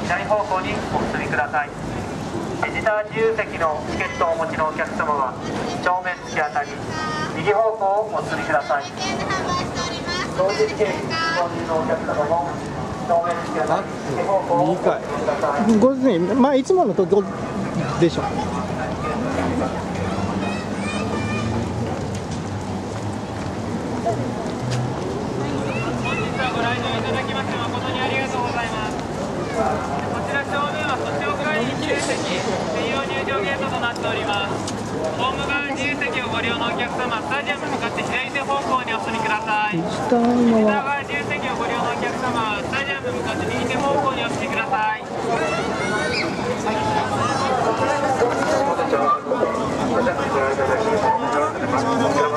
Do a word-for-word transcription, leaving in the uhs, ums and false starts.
左方向にお進みください。ビジター自由席のチケットをお持ちのお客様は正面突き当たり右方向をお進みください。同時券購入のお客様も正面突き当たり右方向をお進みください。 これね、まあいつものとこでしょ。 ご来場いただきまして誠にありがとうございます。こちら正面はそちらぐらい自由席専用入場ゲートとなっております。ホーム側自由席をご利用のお客様、スタジアムに向かって左手方向にお進みください。 下右側側自由席をご利用のお客様はスタジアムに向かって右手方向にお進みください。本日はご乗車いただきましてありがとうございます。